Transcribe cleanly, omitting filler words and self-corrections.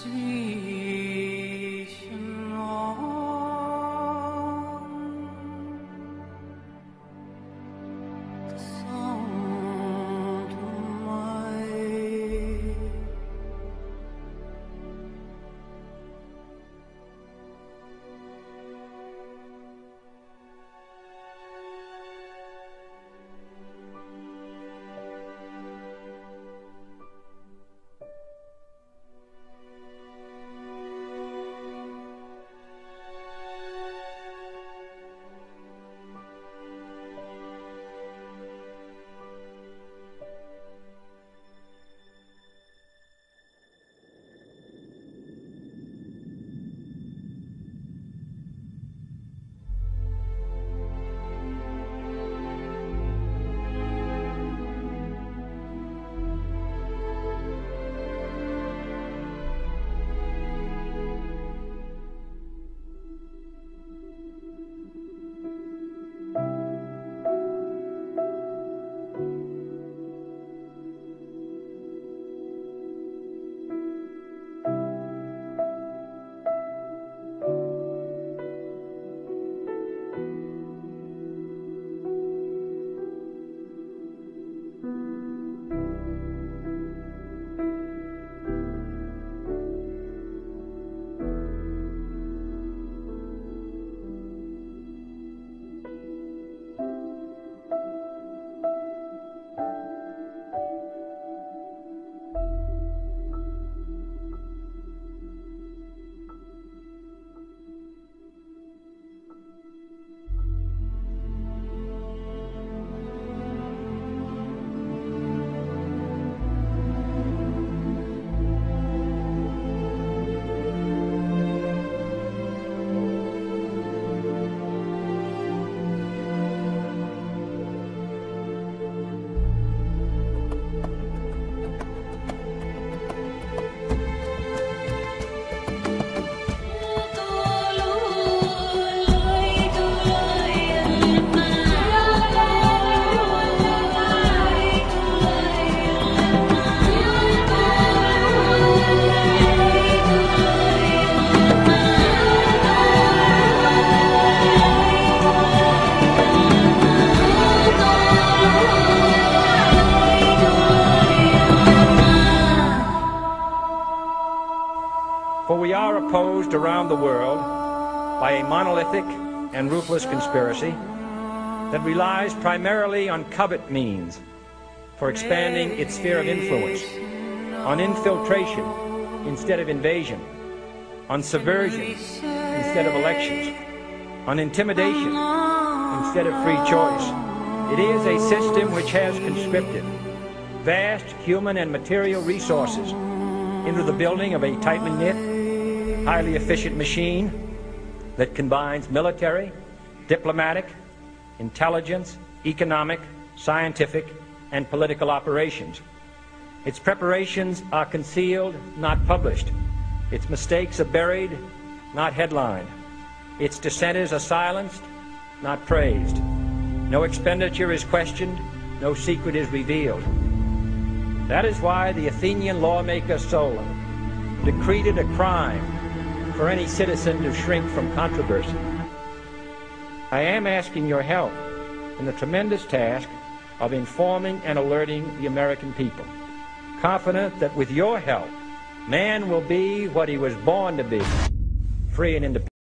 zwischen uns und mig. For we are opposed around the world by a monolithic and ruthless conspiracy that relies primarily on covert means for expanding its sphere of influence, on infiltration instead of invasion, on subversion instead of elections, on intimidation instead of free choice. It is a system which has conscripted vast human and material resources into the building of a tightly knit, highly efficient machine that combines military, diplomatic, intelligence, economic, scientific, and political operations. Its preparations are concealed, not published. Its mistakes are buried, not headlined. Its dissenters are silenced, not praised. No expenditure is questioned, no secret is revealed. That is why the Athenian lawmaker Solon decreed it a crime for any citizen to shrink from controversy. I am asking your help in the tremendous task of informing and alerting the American people, confident that with your help, man will be what he was born to be, free and independent.